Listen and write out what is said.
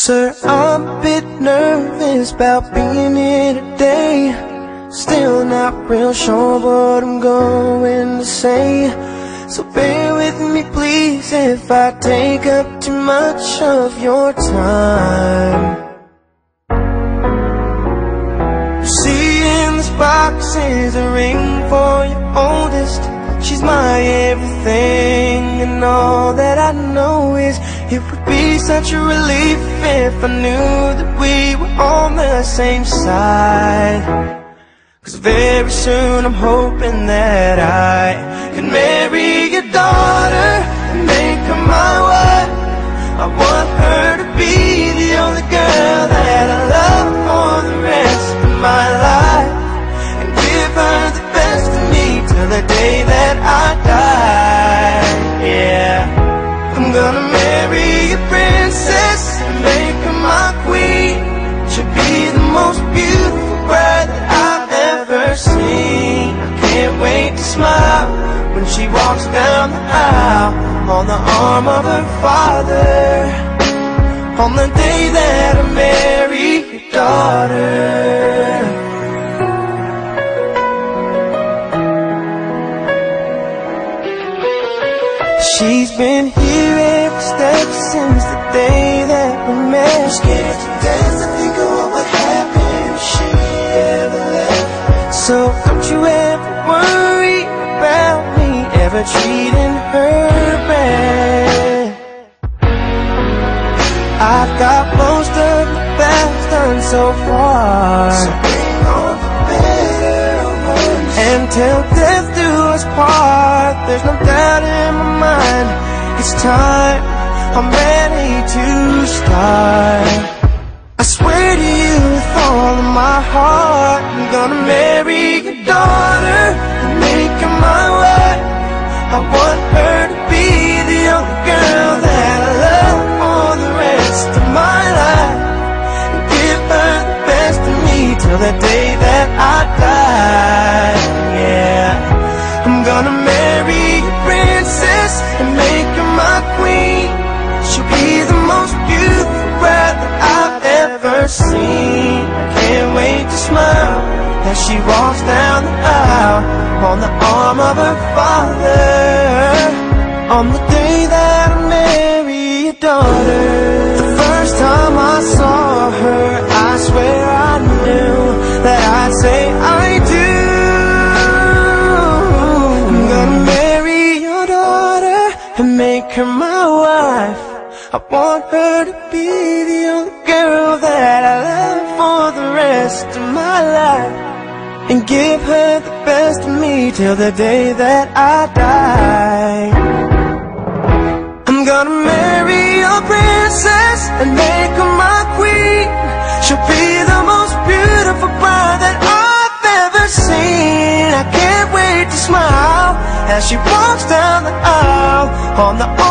Sir, I'm a bit nervous about being here today. Still not real sure what I'm going to say. So bear with me please if I take up too much of your time. You see in this box is a ring for your oldest. She's my everything, and all that I know is it would be such a relief if I knew that we were on the same side. 'Cause very soon I'm hoping that I can marry your daughter and make her my wife. I want her to be the only girl that I love for the rest of my life, and give her the best of me till the day that I die. Yeah, I'm gonna marry a princess and make her my queen. She'll be the most beautiful bride that I've ever seen. I can't wait to smile when she walks down the aisle on the arm of her father, on the day that I marry your daughter. She's been here every step since the day that we met. I'm scared to death to think of what would happen if she ever left. So don't you ever worry about me ever treating her bad. I've got most of the best done so far, so bring on the better ones. And till death do us part, there's no doubt in my mind, it's time, I'm ready to start. I swear to you with all of my heart, I'm gonna marry your daughter and make her my wife. I want her to be the only girl that I love for the rest of my life, and give her the best of me till the day that I die. Yeah, I'm gonna marry a princess and make her my queen. She'll be the most beautiful bride that I've ever seen. I can't wait to smile as she walks down the aisle on the arm of her father, on the day that I marry your daughter. The first time I saw her, I swear I knew that I'd say I do. I'm gonna marry your daughter and make her my wife. I want her to be the only girl that I love for the rest of my life, and give her the best of me till the day that I die. I'm gonna marry a princess and make her my queen. She'll be the most beautiful bride that I've ever seen. I can't wait to smile as she walks down the aisle on the